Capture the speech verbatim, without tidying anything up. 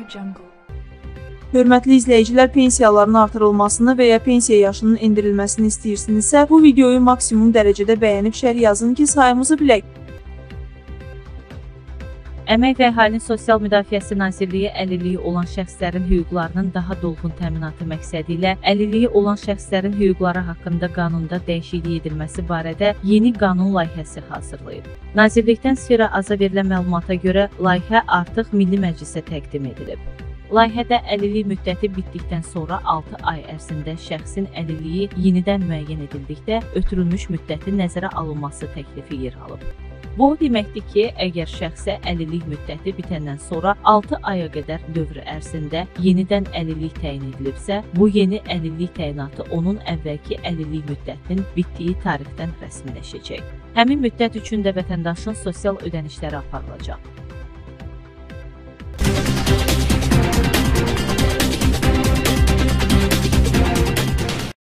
Jungle. Hörmətli izləyicilər, pensiyaların artırılmasını və ya pensiya yaşının endirilməsini istəyirsinizsə, bu videoyu maksimum dərəcədə bəyənib şərh yazın ki, sayımızı bilək. Əmək və Əhalinin Sosial Müdafiəsi Nazirliyi əlilliyi olan şəxslərin hüquqlarının daha dolğun təminatı məqsədi ilə əlilliyi olan şəxslərin hüquqları haqqında qanunda dəyişiklik edilməsi barədə yeni qanun layihəsi hazırlayıb. Nazirlikdən sfera aza verilən məlumata görə layihə artıq Milli Məclisə təqdim edilib. Layihədə əlillik müddəti bitdikdən sonra altı ay ərzində şəxsin əlilliyi yenidən müəyyən edildikdə ötürülmüş müddətin nəzərə alınması təklifi yer alıb. Bu deməkdir ki, əgər şəxsə əlillik müddəti bitəndən sonra altı aya qədər dövr ərzində yenidən əlillik təyin edilibsə, bu yeni əlillik təyinatı onun əvvəlki əlillik müddətinin bitdiyi tarixdən rəsmiləşəcək. Həmin müddət üçün də vətəndaşın sosial ödənişləri aparılacaq.